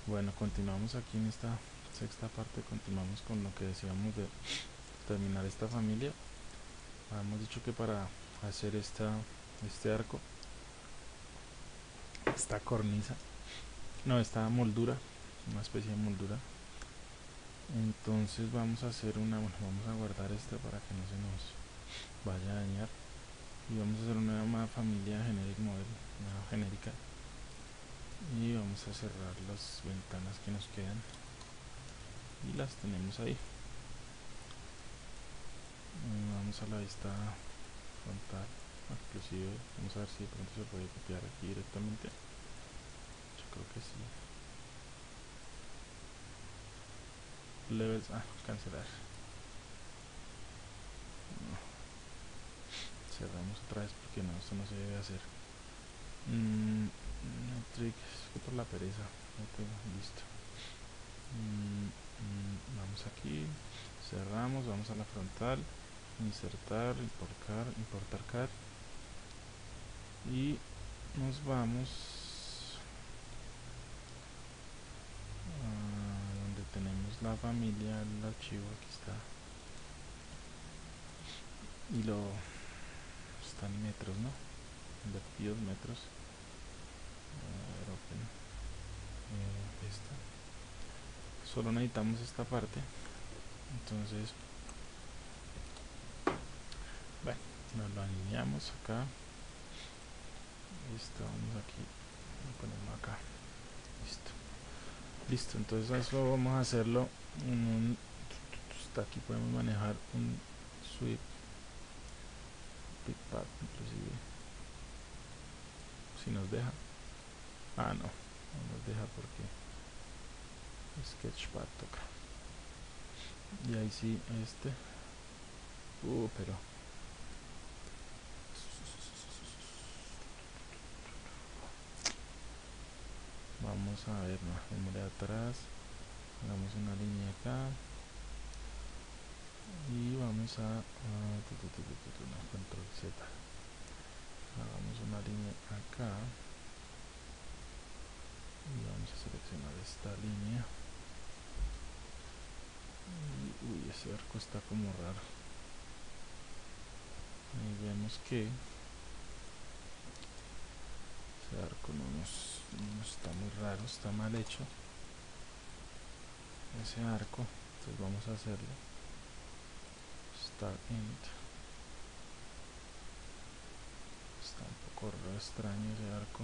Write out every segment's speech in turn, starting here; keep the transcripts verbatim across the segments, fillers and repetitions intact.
Bueno, continuamos aquí en esta sexta parte, continuamos con lo que decíamos de terminar esta familia. Habíamos dicho que para hacer esta, este arco, esta cornisa, no, esta moldura, una especie de moldura, entonces vamos a hacer una, bueno, vamos a guardar esta para que no se nos vaya a dañar y vamos a hacer una nueva familia generic model, una genérica, y vamos a cerrar las ventanas que nos quedan y las tenemos ahí. Vamos a la vista frontal, inclusive vamos a ver si de pronto se puede copiar aquí directamente. Yo creo que sí. Levels, ah, cancelar. No. Cerramos otra vez porque no, esto no se debe hacer. Mm, Metric, es que por la pereza. No tengo, listo. Mm, mm, vamos aquí, cerramos, vamos a la frontal, insertar, importar, importar C A D y nos vamos a donde tenemos la familia, el archivo, aquí está, y lo están metros, ¿no? Invertidos metros. A ver, open, eh, esta. Solo necesitamos esta parte, entonces, bueno, nos lo alineamos acá. Listo, vamos aquí, lo ponemos acá. Listo. Listo, entonces eso vamos a hacerlo en un, hasta aquí podemos manejar un sweep pickpad inclusive, si nos deja. Ah, no, no nos deja porque sketchpad toca. Y ahí sí, este, uh, pero vamos a ver, no, démosle atrás, hagamos una línea acá y vamos a, a tu, tu, tu, tu, tu, no, control Z, hagamos una línea acá y vamos a seleccionar esta línea y, uy, ese arco está como raro. Ahí vemos que ese arco no nos, no está muy raro, está mal hecho ese arco, entonces vamos a hacerlo start end. Está un poco extraño ese arco,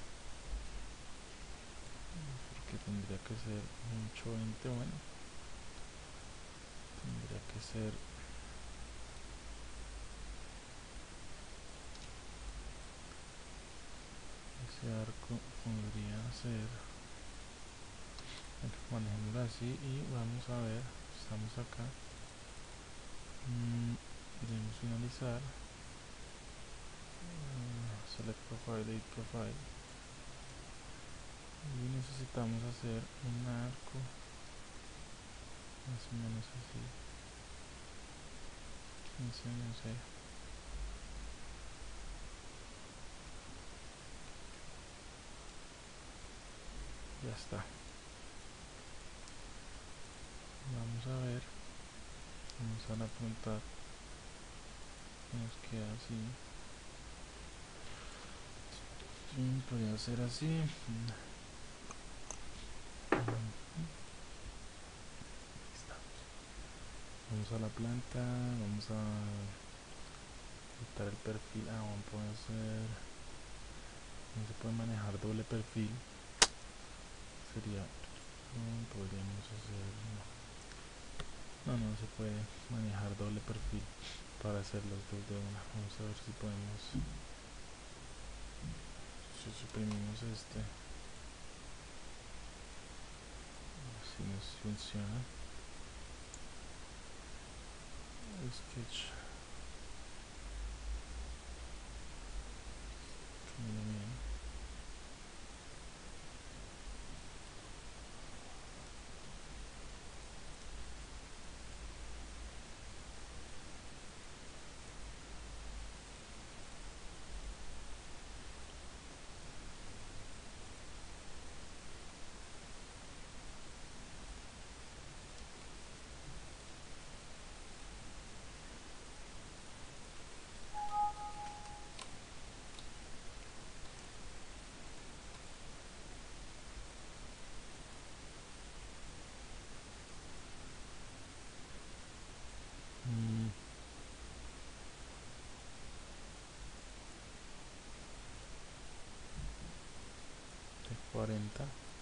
porque tendría que ser ocho veinte, bueno, tendría que ser ese arco, podría ser, bueno, manejémoslo así y vamos a ver, estamos acá, mm, debemos finalizar, uh, select profile, edit profile, y necesitamos hacer un arco más o menos así, quince, no sé, ya está. Vamos a ver, vamos a la frontal, nos queda así, sí, podría ser así. Vamos a la planta, vamos a quitar el perfil, ah, vamos a poder hacer, no se puede manejar doble perfil, sería, no, podríamos hacer, no, no, no se puede manejar doble perfil para hacer los dos de una. Vamos a ver si podemos, si suprimimos este, si nos funciona. Sketch, camina bien. cuarenta.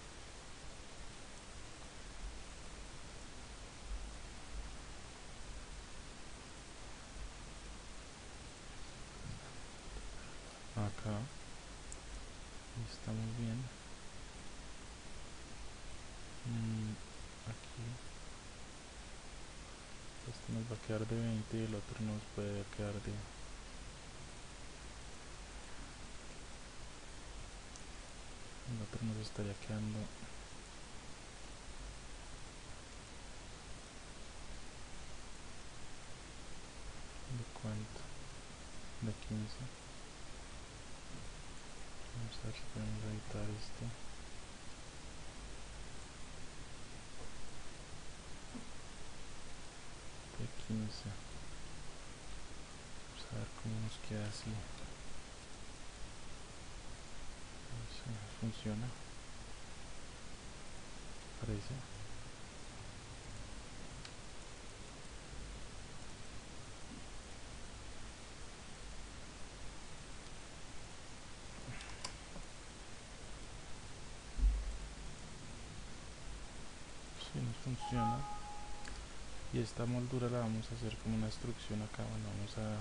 Acá estamos bien. Mm, aquí este nos va a quedar de veinte y el otro nos puede quedar de el otro nos estaría quedando de cuánto, de quince. Vamos a ver si podemos editar este de quince. Vamos a ver cómo nos queda así. Sí, funciona, parece. Sí, nos funciona. Y esta moldura la vamos a hacer como una instrucción acá. Bueno, vamos a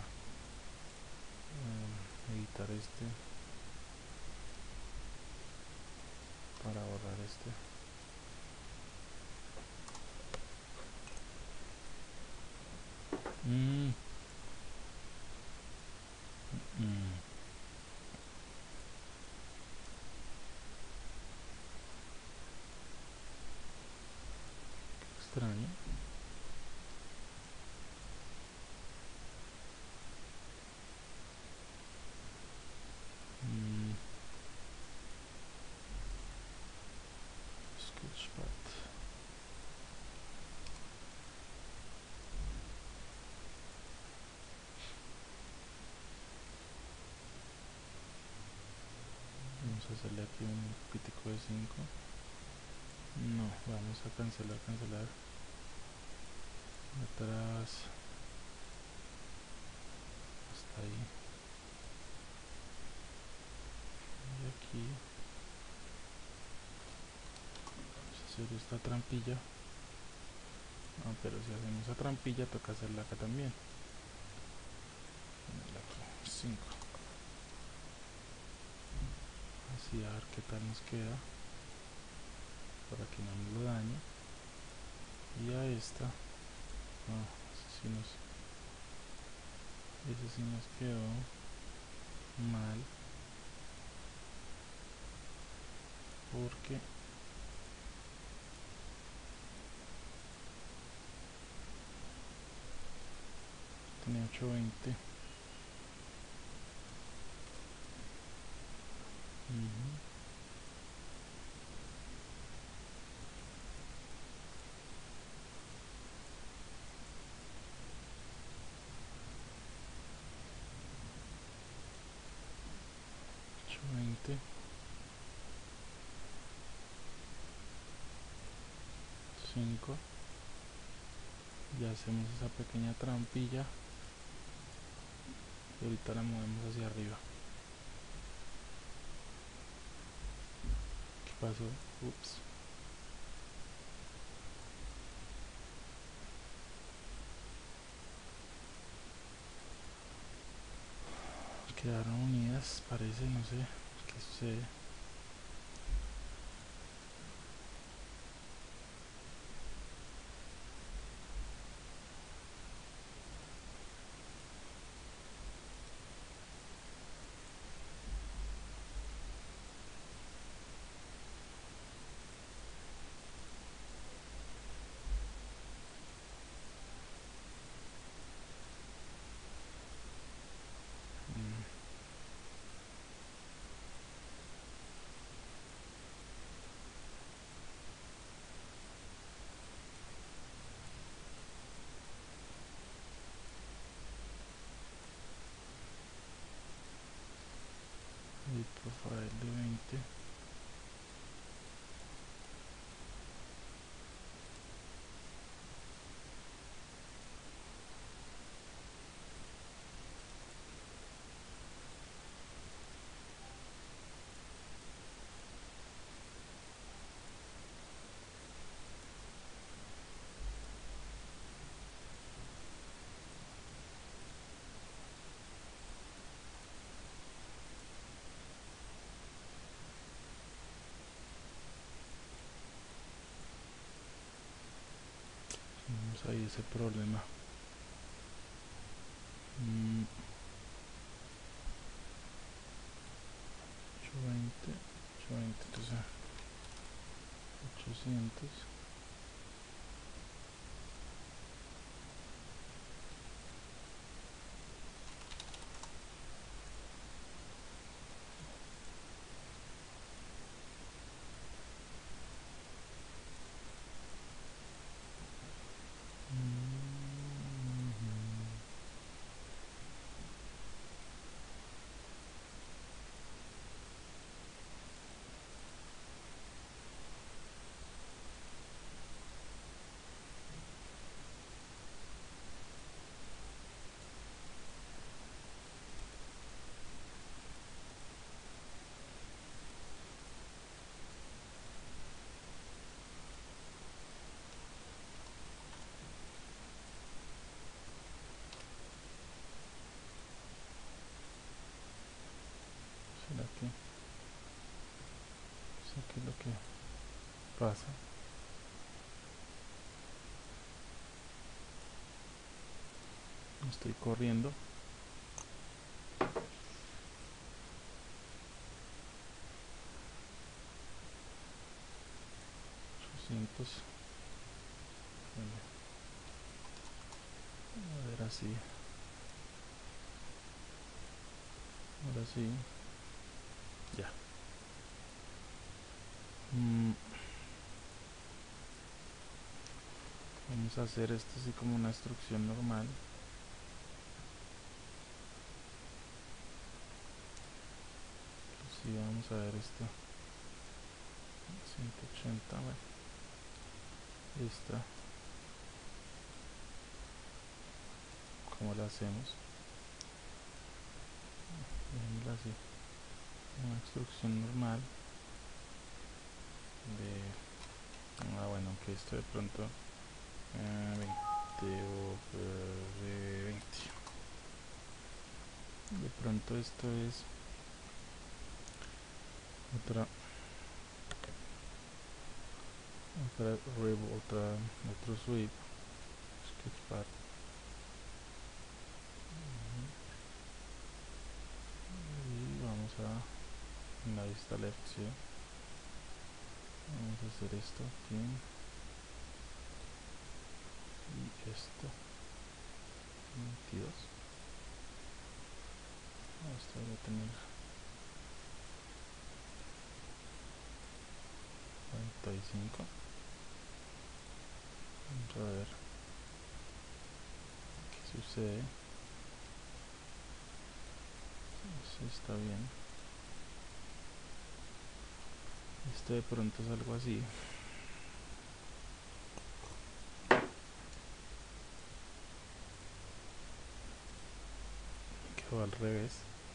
um, editar este para borrar este. Mm. Mm. Qué extraño. Mm. Sketchpad. Vamos a hacerle aquí un pitico de cinco. No, vamos a cancelar, cancelar. Atrás. Hasta ahí. Y aquí. Vamos a hacer esta trampilla. Ah, pero si hacemos esa trampilla toca hacerla acá también. Ponerla aquí, cinco. Así a ver qué tal nos queda. Para que no nos lo dañe. Y a esta. Ah, ese sí nos, ese sí nos quedó mal. Porque tenía ochocientos veinte. Uh-huh. ochocientos veinte. cinco. Ya hacemos esa pequeña trampilla. Y ahorita la movemos hacia arriba. ¿Qué pasó? Ups. Quedaron unidas, parece, no sé qué sucede. Mm. ahí ese problema. mm, ochocientos veinte, ochocientos veinte, entonces ochocientos. ¿Será que sé qué es lo que pasa? Estoy corriendo. ochocientos. A ver, así. Ahora sí. Ya. Mm, vamos a hacer esto así como una instrucción normal. Sí, vamos a ver esto. ciento ochenta, bueno. Esta. ¿Cómo la hacemos? Dejémosla así. Una instrucción normal. De... Ah, bueno, aunque esto de pronto... Eh, veinte o eh, veinte. De pronto esto es... Otra... Otra... Otra... Otro sweep. Sketchpad. Y vamos a... En la vista left, ¿sí? Vamos a hacer esto aquí. Y esto. veintidós. Esto voy a tener cuarenta y cinco. Vamos a ver qué sucede. Eso está bien. Esto de pronto es algo así. Quedó al revés.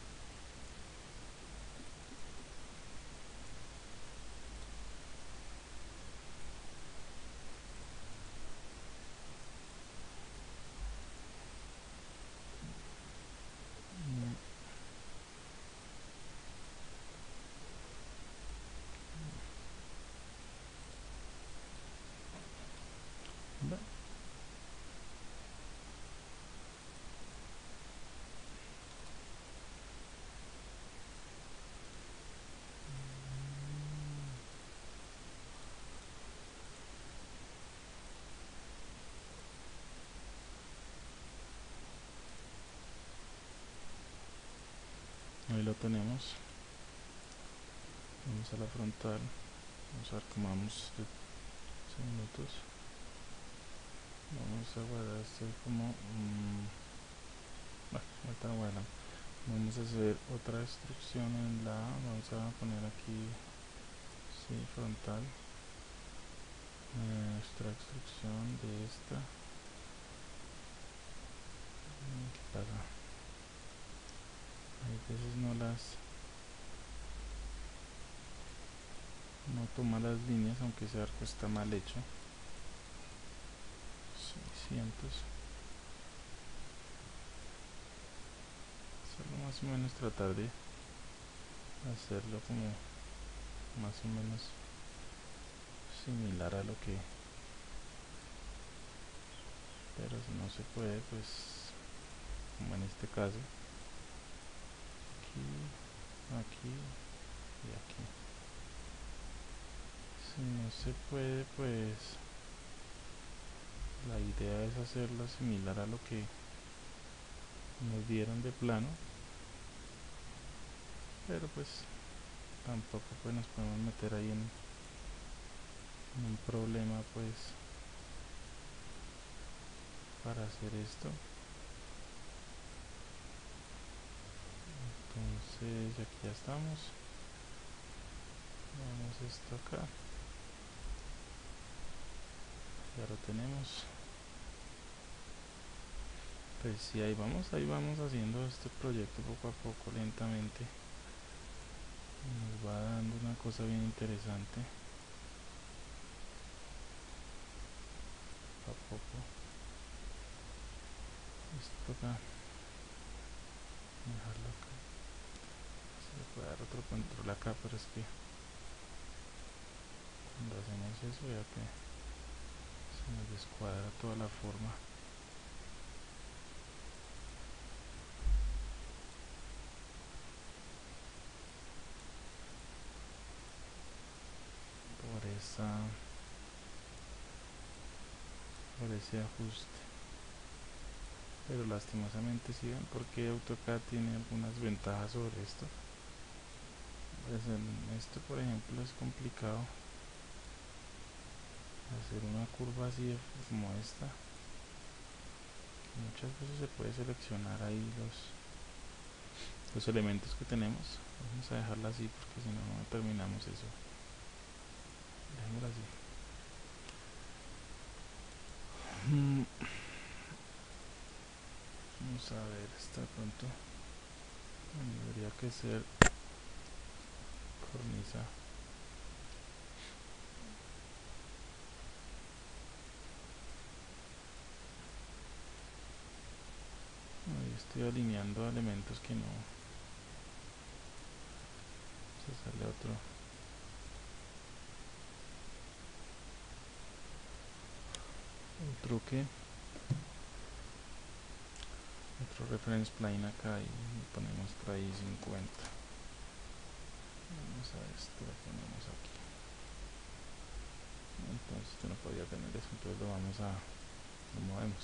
Ahí lo tenemos. Vamos a la frontal. Vamos a ver cómo vamos de minutos. Vamos a guardar esto como mmm, bueno, ahorita lo guardamos. Vamos a hacer otra instrucción en la, vamos a poner aquí, sí, frontal, nuestra instrucción de esta. ¿Qué pasa? Hay veces no las, no toma las líneas, aunque ese arco está mal hecho. seiscientos. Solo más o menos tratar de hacerlo como más o menos similar a lo que pero si no se puede, pues como en este caso, aquí, aquí y aquí. Si no se puede, pues la idea es hacerlo similar a lo que nos dieron de plano, pero pues tampoco pues nos podemos meter ahí en, en un problema pues para hacer esto. Entonces aquí ya estamos, vamos esto acá, ya lo tenemos. Pues sí, ahí vamos, ahí vamos haciendo este proyecto poco a poco, lentamente. Nos va dando una cosa bien interesante. Poco a poco. Esto acá. Dejarlo acá. Se le puede dar otro control acá, pero es que cuando hacemos eso ya que se nos descuadra toda la forma. Por esa por ese ajuste, pero lastimosamente si ven porque AutoCAD tiene algunas ventajas sobre esto. Pues en esto por ejemplo es complicado hacer una curva así como esta. Muchas veces se puede seleccionar ahí los los elementos que tenemos. Vamos a dejarla así porque si no no terminamos eso. Dejémosla así. Vamos a ver, está pronto. Debería que ser cornisa. Ahí estoy alineando elementos que no. Se sale otro. Otro que. Otro reference plane acá y ponemos tray cincuenta. Vamos a esto, lo ponemos aquí. Entonces esto no podía tener eso, entonces lo vamos a. Lo movemos.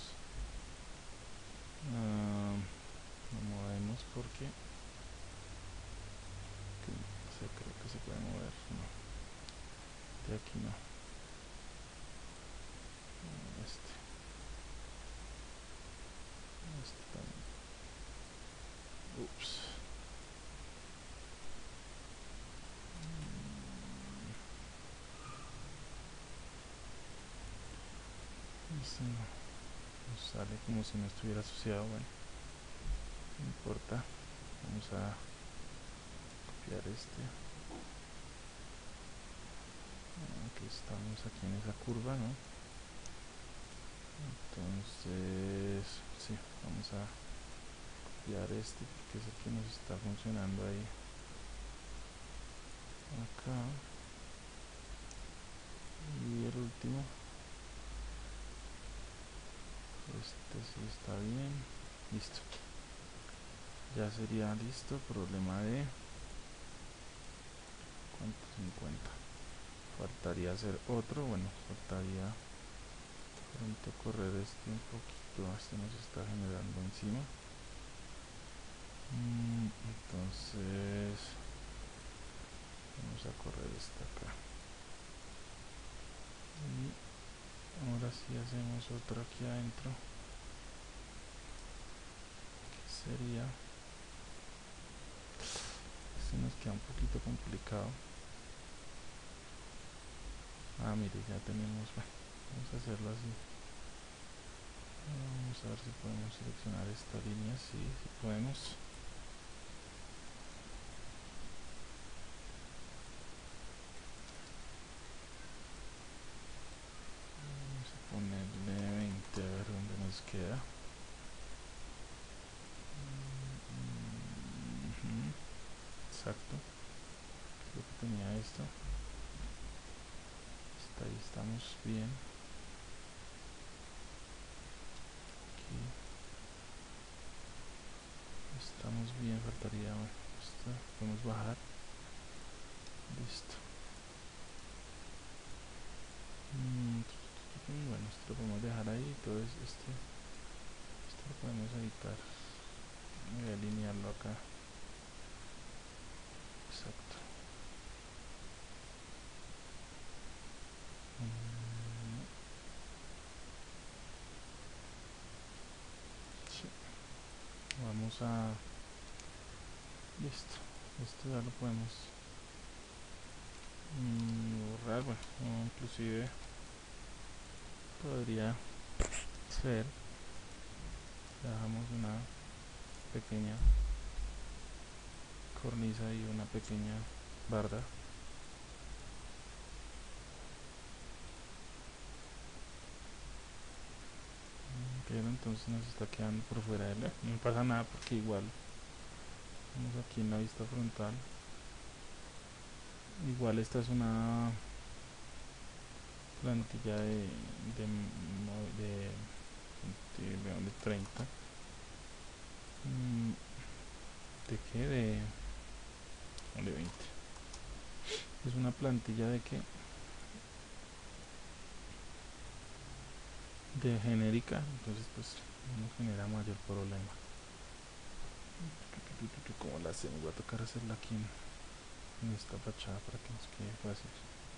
Uh, lo movemos porque. Que, o sea, creo que se puede mover. No. De aquí no. Este. Este también. Ups. Este no. Nos sale como si no estuviera asociado. Bueno. No importa. Vamos a copiar este. Aquí estamos aquí en esa curva, ¿no? Entonces, sí, vamos a copiar este porque es el que nos está funcionando ahí. Acá. Y el último. Este sí está bien. Listo. Ya sería listo. Problema de... ¿Cuánto? cincuenta. Faltaría hacer otro. Bueno, faltaría pronto correr este un poquito. Este nos está generando encima. Entonces vamos a correr esta acá y ahora sí hacemos otro aquí adentro que sería, este nos queda un poquito complicado. Ah, mire, ya tenemos, bueno, vamos a hacerlo así. Vamos a ver si podemos seleccionar esta línea. Sí, sí podemos. Vamos a ponerle veinte, a ver dónde nos queda. Uh-huh. Exacto. Creo que tenía esto. Hasta ahí estamos bien. aquí estamos bien, faltaría, bueno, esto podemos bajar, listo. Mm, bueno, esto lo podemos dejar ahí, entonces este, esto lo podemos editar, voy a alinearlo acá, exacto. Mm, sí. Vamos a, listo, esto ya lo podemos mm, borrar, bueno, o inclusive podría ser, dejamos una pequeña cornisa y una pequeña barda. Pero entonces nos está quedando por fuera de la, no pasa nada porque igual vamos aquí en la vista frontal, igual esta es una plantilla de de, de, de, de, de treinta mm, de qué de, de veinte, es una plantilla de que de genérica, entonces pues no genera mayor problema. ¿Cómo la hacemos? Voy a tocar hacerla aquí en, en esta fachada para que nos quede fácil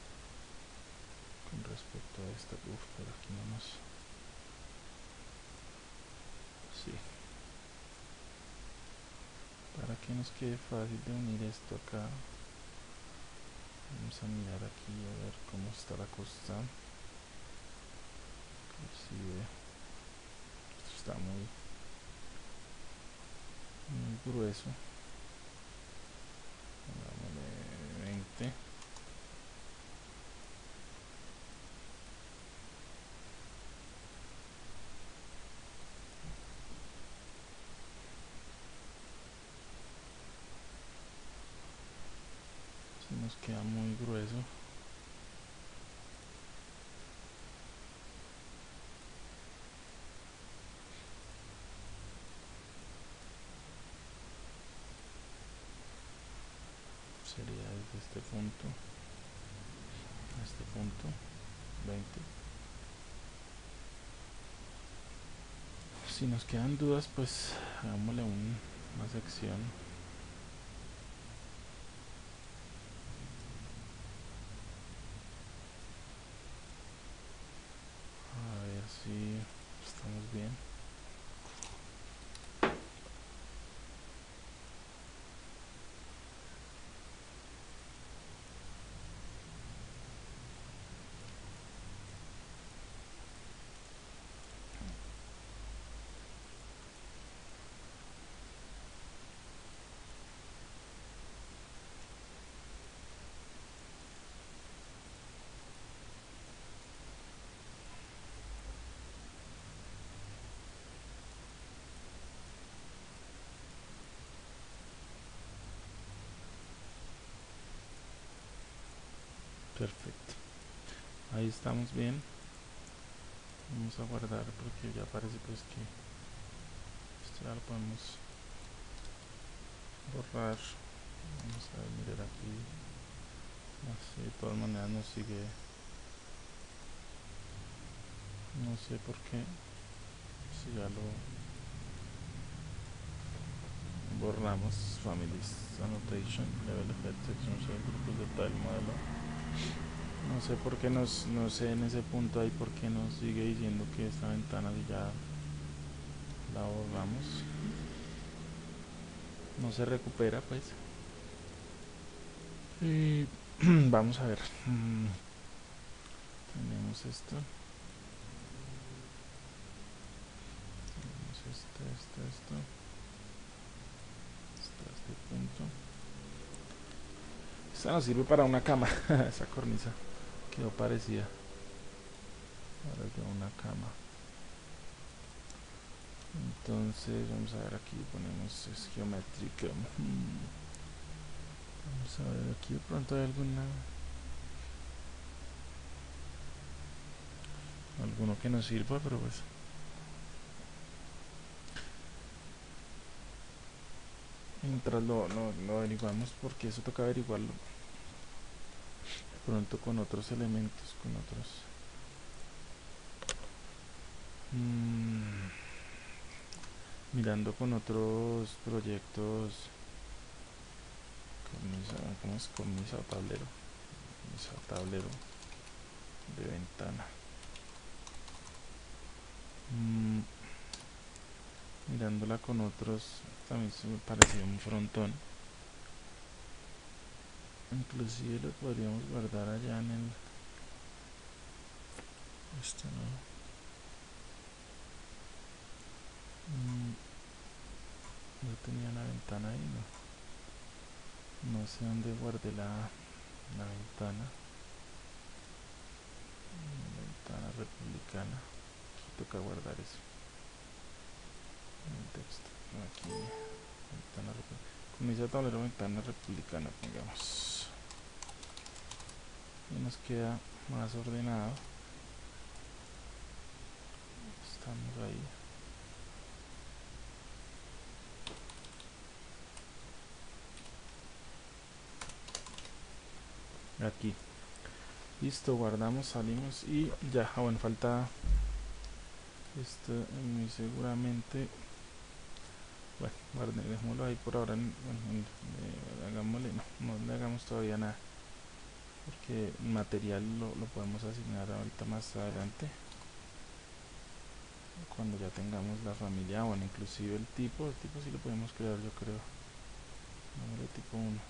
con respecto a esta. Uf, pero aquí no nos, sí, para que nos quede fácil de unir esto acá. Vamos a mirar aquí a ver cómo está la costa. Inclusive esto está muy, muy grueso. Dámosle veinte. Si nos queda muy grueso, sería desde este punto a este punto veinte. Si nos quedan dudas, pues hagámosle un, una sección. A ver si estamos bien. Perfecto, ahí estamos bien. Vamos a guardar porque ya parece pues que esto ya lo podemos borrar. Vamos a ver, mirar aquí, así de todas maneras nos sigue, no sé por qué, si ya lo borramos. Families Annotation, Level Effect Section, grupos de tal modelo. No sé por qué nos, no sé en ese punto ahí por qué nos sigue diciendo que esta ventana ya la borramos. No se recupera pues. Y vamos a ver. Mm, tenemos esto. Tenemos esto, esto, esto. Hasta este punto. Esta nos sirve para una cama. Esa cornisa quedó parecida. Ahora quedó una cama. Entonces vamos a ver aquí, ponemos es geométrica. Hmm. Vamos a ver aquí de pronto hay alguna alguno que nos sirva, pero pues mientras lo, lo, lo averiguamos, porque eso toca averiguarlo pronto con otros elementos, con otros mmm, mirando con otros proyectos. Cornisa, ¿cómo es? Cornisa o tablero, cornisa o tablero de ventana. Mm, mirándola con otros, también se me pareció un frontón. Inclusive lo podríamos guardar allá en el... Esto no. Mm, yo tenía una ventana ahí, no. No sé dónde guardé la, la ventana. Mm, ventana republicana. Aquí toca guardar eso. El texto. Aquí. Ventana republicana. Comienza tablero ventana republicana, pongamos. Y nos queda más ordenado. Estamos ahí. Aquí. Listo, guardamos, salimos y ya. Ah, bueno, falta esto muy seguramente. Bueno, guarde, dejémoslo ahí por ahora. Bueno, eh, hagámosle, no, no le hagamos todavía nada. Porque el material lo, lo podemos asignar ahorita más adelante. Cuando ya tengamos la familia, bueno, inclusive el tipo, el tipo sí lo podemos crear, yo creo. Número tipo uno.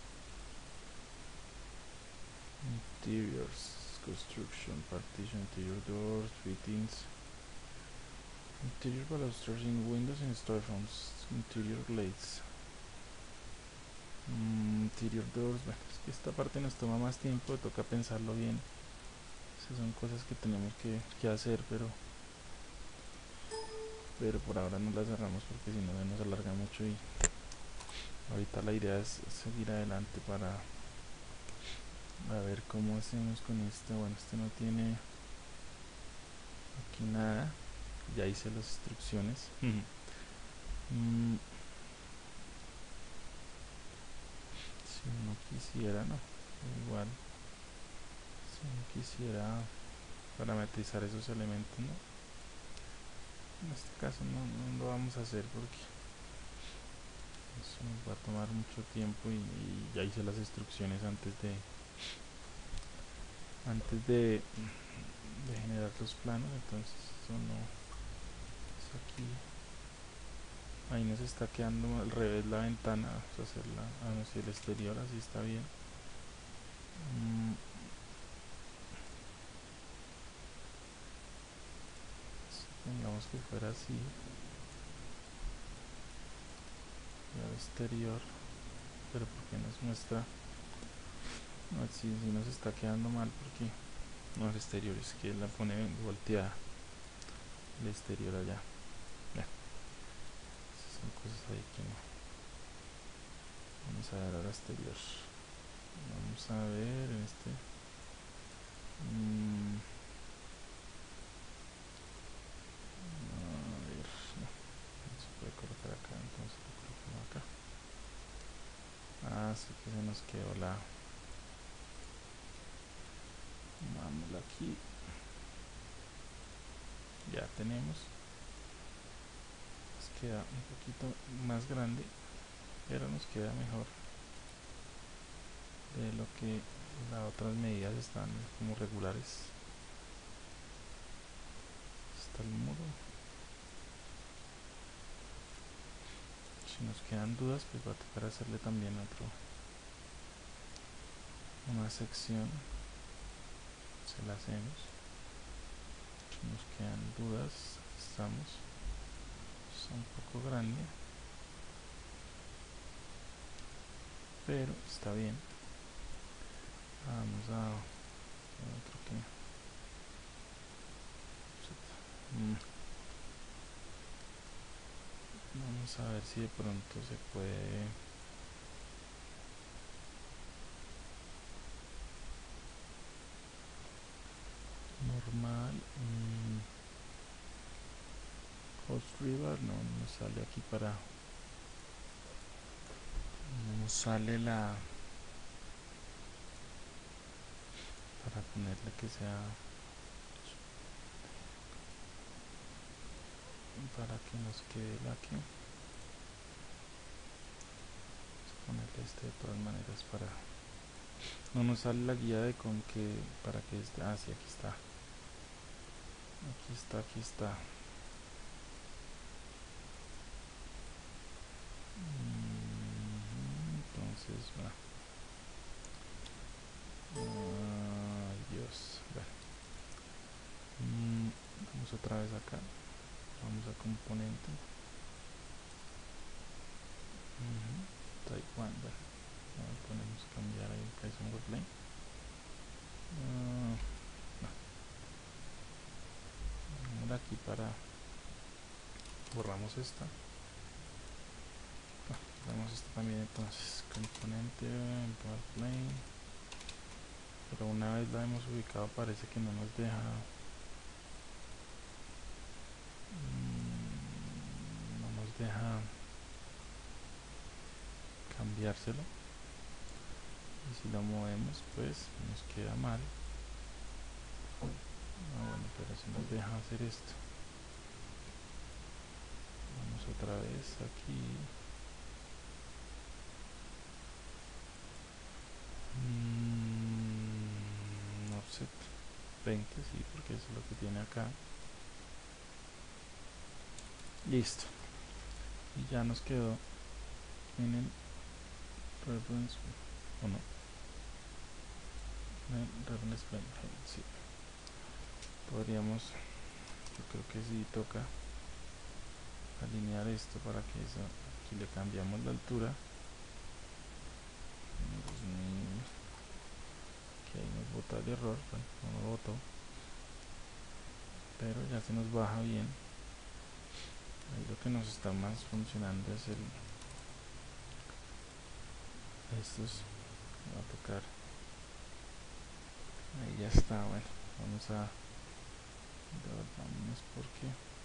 Interiors, construction, partition, interior doors, fittings, interior balusters in windows and storefronts, interior glades, mm, interior doors. Bueno, es que esta parte nos toma más tiempo, toca pensarlo bien. Esas son cosas que tenemos que, que hacer, pero pero por ahora no las cerramos porque si no se nos alarga mucho y ahorita la idea es seguir adelante para a ver cómo hacemos con esto. Bueno, este no tiene aquí nada, ya hice las instrucciones. mm, si uno quisiera, no, igual si uno quisiera parametrizar esos elementos, no, en este caso no, no lo vamos a hacer porque eso nos va a tomar mucho tiempo y, y ya hice las instrucciones antes de antes de, de generar los planos, entonces eso no es aquí. Ahí nos está quedando al revés la ventana, vamos a hacerla, ah no, si el exterior así está bien. mm, Pongamos que fuera así, el exterior, pero porque nos muestra, no, si, si nos está quedando mal porque no, el exterior es que la pone volteada, el exterior allá. Ya, esas son cosas ahí que no. Vamos a ver ahora exterior, vamos a ver en este mmm, a ver, no, no se puede colocar acá, entonces lo colocamos acá. Ah, sí que se nos quedó la, vamos aquí, ya tenemos, nos queda un poquito más grande, pero nos queda mejor de lo que las otras medidas están como regulares. Está el muro. Si nos quedan dudas, pues va a tocar hacerle también otro, una sección, se la hacemos. Si nos quedan dudas, estamos, es un poco grande, pero está bien. Vamos a otro que mm. vamos a ver si de pronto se puede normal. mmm, Host River no nos sale aquí para no nos sale la para ponerle que sea para que nos quede la que ponerle este de todas maneras para no nos sale la guía de con que para que este ah sí, aquí está aquí está aquí está entonces va ay Dios bueno. Vamos otra vez acá, vamos a componente uh-huh. Taiwan, bueno, no, podemos cambiar ahí Python WordLine uh, no. Vamos aquí para borramos esta no, borramos esta también entonces componente en WordLine pero una vez la hemos ubicado parece que no nos deja mmm, no nos deja cambiárselo y si lo movemos pues nos queda mal. Ah, bueno, pero si nos deja hacer esto vamos otra vez aquí mmm, offset veinte, sí, porque eso es lo que tiene acá. Listo, y ya nos quedó en el reference o no en el reference plane, sí. Podríamos, yo creo que sí toca alinear esto para que eso, aquí le cambiamos la altura. Dios mío, que ahí nos bota el error, bueno, no lo botó, pero ya se nos baja bien. Ahí lo que nos está más funcionando es el estos, va a tocar, ahí ya está. Bueno, vamos a vámonos porque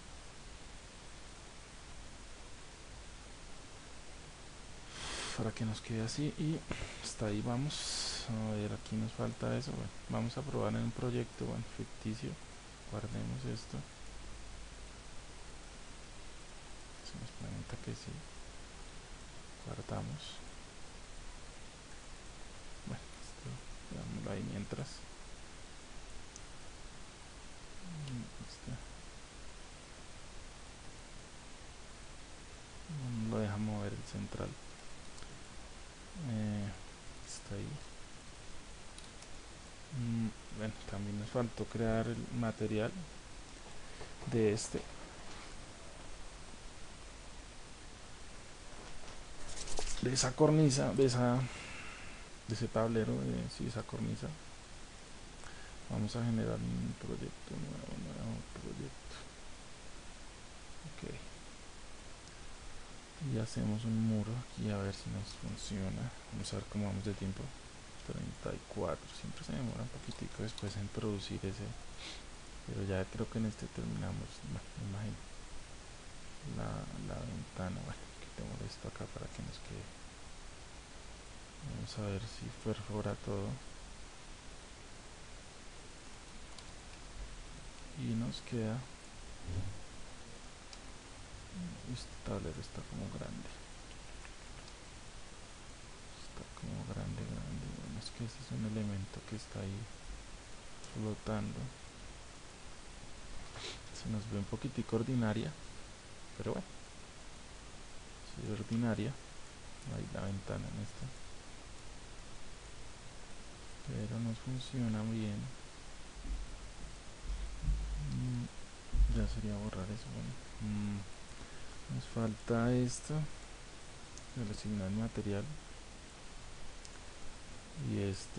para que nos quede así y hasta ahí vamos. A ver, aquí nos falta eso. Bueno, vamos a probar en un proyecto, bueno, ficticio. Guardemos esto. Se nos pregunta que sí. Guardamos. Bueno, esto veámoslo ahí mientras. Este. No lo deja mover el central. Eh, está ahí. Mm, bueno, también nos faltó crear el material de este. De esa cornisa, de esa de ese tablero, de sí, esa cornisa. Vamos a generar un proyecto nuevo, nuevo proyecto. Ok. Y hacemos un muro aquí a ver si nos funciona. Vamos a ver cómo vamos de tiempo. treinta y cuatro, siempre se demora un poquitico después en producir ese. Pero ya creo que en este terminamos, bueno, me imagino. La, la ventana, bueno, quitemos esto acá para que nos quede. Vamos a ver si perfora todo. Y nos queda este tablero está como grande está como grande grande bueno, es que ese es un elemento que está ahí flotando, se nos ve un poquitico ordinaria, pero bueno, si es ordinaria, ahí la ventana en esta, pero nos funciona bien. mm, ya sería borrar eso. Bueno, mm, nos falta esto, seleccionar el material y este.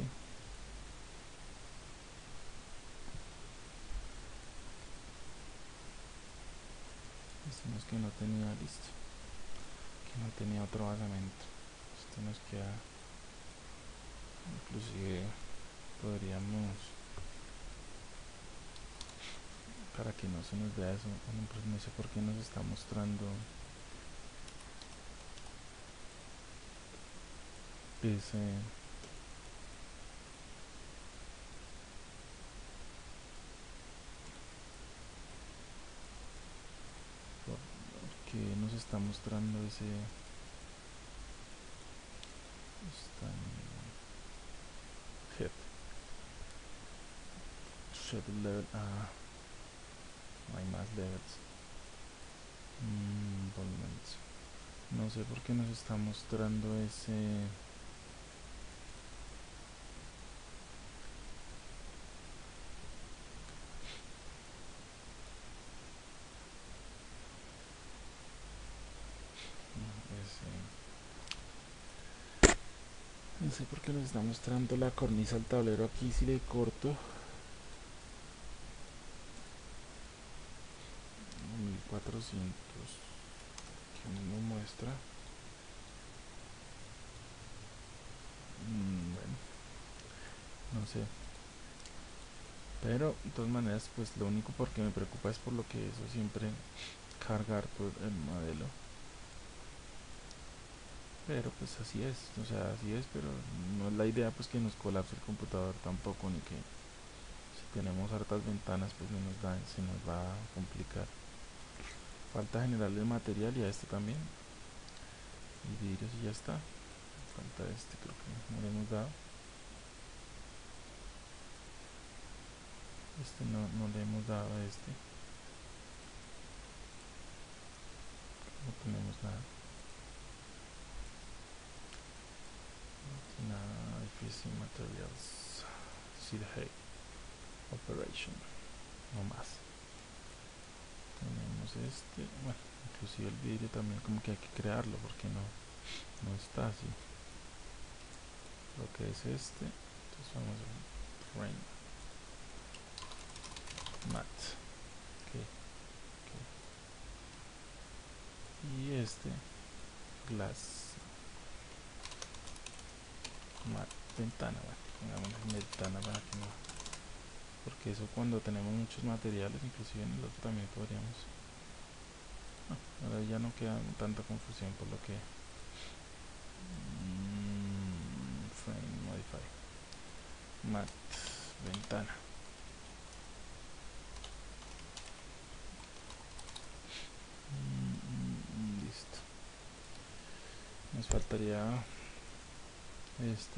Decimos que no tenía listo, que no tenía otro basamento. Esto nos queda, inclusive podríamos, para que no se nos vea eso, pues no sé por qué nos está mostrando ese porque nos está mostrando ese está en head shadow level. Ah, no hay más levels. mm, Envolvement. No sé por qué nos está mostrando ese. ese no sé por qué nos está mostrando la cornisa al tablero aquí. Si le corto mil cuatrocientos que no muestra. mm, bueno, no sé, pero de todas maneras pues lo único porque me preocupa es por lo que eso siempre cargar todo el modelo, pero pues así es, o sea, así es, pero no es la idea pues que nos colapse el computador tampoco, ni que si tenemos hartas ventanas pues no nos da, se nos va a complicar. Falta generarle el material y a este también, y vidrios y ya está. Falta este, creo que no le hemos dado, este no, no le hemos dado a este, no tenemos nada, no tiene nada. F C Materials, Seed Hay Operation, no más. Tenemos este, bueno, inclusive el vidrio también como que hay que crearlo porque no, no está así. Lo que es este, entonces vamos a Rain Matte, okay, okay. Y este Glass Matte Ventana, bueno, pongamos ventana para que no, porque eso cuando tenemos muchos materiales, inclusive en el otro también podríamos. Ah, ahora ya no queda tanta confusión por lo que mmm, Frame Modify Matte Ventana. Mm, mm, listo. Nos faltaría este,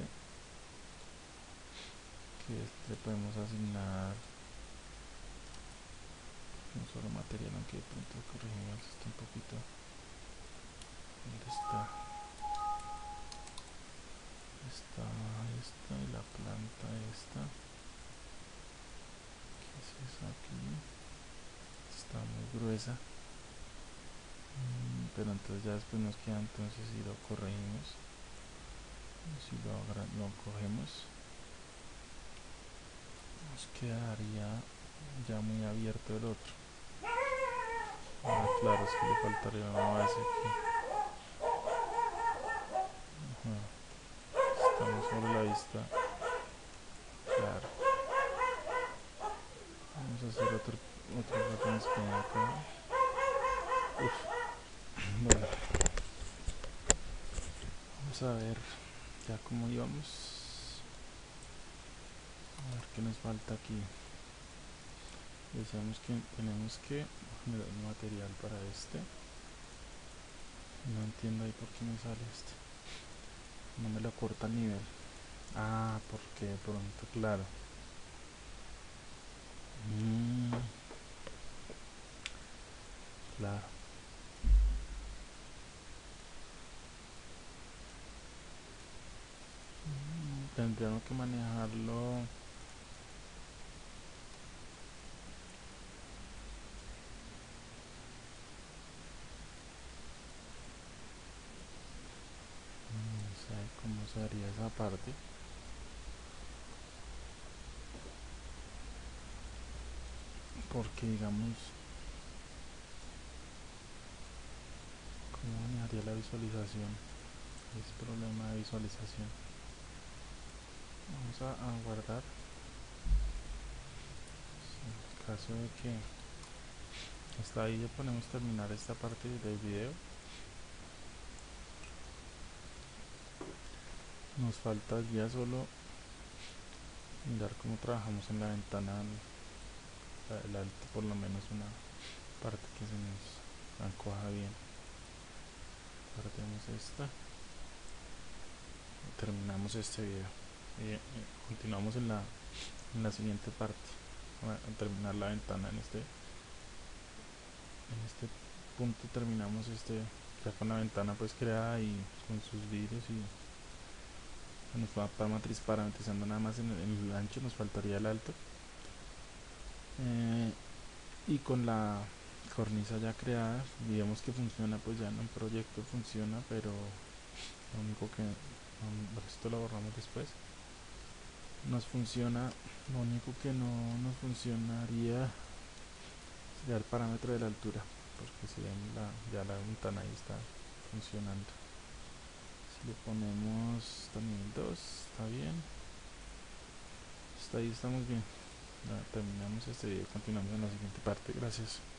que este le podemos asignar un solo material, aunque de pronto corregimos esto un poquito. ¿Dónde está? Esta, esta y la planta esta. ¿Qué es eso aquí? Está muy gruesa. Mm, pero entonces ya después nos queda, entonces si lo corregimos, si lo, lo cogemos, nos quedaría ya muy abierto el otro. Ah, claro, es que le faltaría una base aquí. Ajá. Estamos sobre la vista. Claro. Vamos a hacer otro, otro reference plane acá. Uf. Bueno, vamos a ver ya cómo íbamos. A ver qué nos falta aquí. Decíamos que tenemos que generar un material para este. No entiendo ahí por qué me sale este. No me lo corta el nivel. Ah, porque de pronto, claro. Mm, claro. Mm, tendríamos que manejarlo. No sé cómo se haría esa parte. Porque digamos, ¿cómo manejaría la visualización? Es problema de visualización. Vamos a, a guardar. En el caso de que hasta ahí ya podemos terminar esta parte del video. Nos falta ya solo mirar cómo trabajamos en la ventana, el alto, por lo menos una parte que se nos encoja bien. Guardemos esta y terminamos este video. Y, y continuamos en la, en la siguiente parte. A terminar la ventana en este en este punto terminamos este ya con la ventana pues creada y con sus vidrios, y nos va parametriz, parametrizando nada más en el, en el ancho. Nos faltaría el alto, eh, y con la cornisa ya creada y vemos que funciona, pues ya en un proyecto funciona, pero lo único que um, esto lo borramos después. Nos funciona, lo único que no nos funcionaría sería el parámetro de la altura, porque si ven la, ya la ventana ahí está funcionando. Si le ponemos también dos, está bien. Hasta ahí estamos bien. Ya terminamos este video, continuamos en la siguiente parte. Gracias.